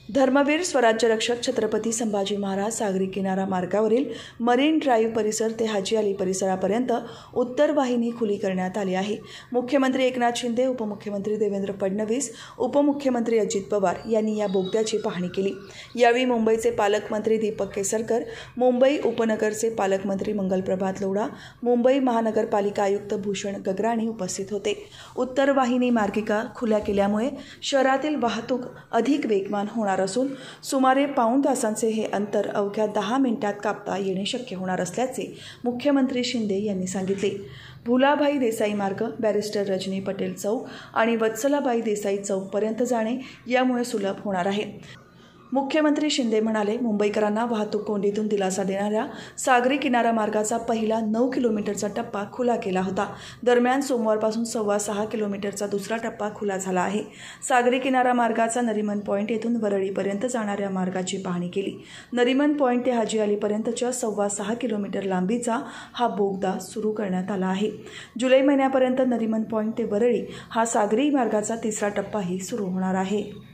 धर्मवीर स्वराज्यरक्षक छत्रपती संभाजी महाराज सागरी किनारा मार्गावरील मरीन ड्राईव्ह परिसर ते हाजी अली परिसरापर्यंत उत्तर वाहिनी खुली करण्यात आली आहे। मुख्यमंत्री एकनाथ शिंदे, उपमुख्यमंत्री देवेंद्र फडणवीस, उपमुख्यमंत्री अजित पवार यांनी या बोगद्याची पाहणी केली। यावेळी मुंबईचे पालकमंत्री दीपक केसरकर, मुंबई उपनगरचे पालकमंत्री मंगलप्रभात लोढा, मुंबई महानगरपालिका आयुक्त भूषण गगराणी उपस्थित होते। उत्तर वाहिनी मार्गिका खुल्या केल्यामुळे शहरातील वाहतूक अधिक वेगवान होणार असून सुमारे पाऊण तासांचे हे अंतर अवघ्या 10 मिनिटात कापता येणे शक्य होणार असल्याचे मुख्यमंत्री शिंदे यांनी सांगितले। भुलाभाई देसाई मार्ग, बॅरिस्टर रजनी पटेल चौक आणि वत्सलाबाई देसाई चौकपर्यंत जाणे यामुळे सुलभ होणार आहे। मुख्यमंत्री शिंदे म्हणाले, मुंबईकरांना वाहतूक कोंडीतून दिलासा देणाऱ्या सागरी किनारा मार्गाचा पहिला 9 किलोमीटरचा टप्पा खुला केला होता। दरम्यान सोमवारपासून 6.25 किलोमीटरचा दुसरा टप्पा खुला झाला आहे। सागरी किनारा मार्गाचा नरिमन पॉईंट येथून वरळीपर्यंत जाणाऱ्या मार्गाची पाहणी केली। नरिमन पॉईंट ते हाजी अलीपर्यंतच्या 6.25 किलोमीटर लांबीचा हा बोगदा सुरू करण्यात आला आहे। जुलै महिन्यापर्यंत नरिमन पॉईंट ते वरळी हा सागरी मार्गाचा तिसरा टप्पाही सुरू होणार आहे।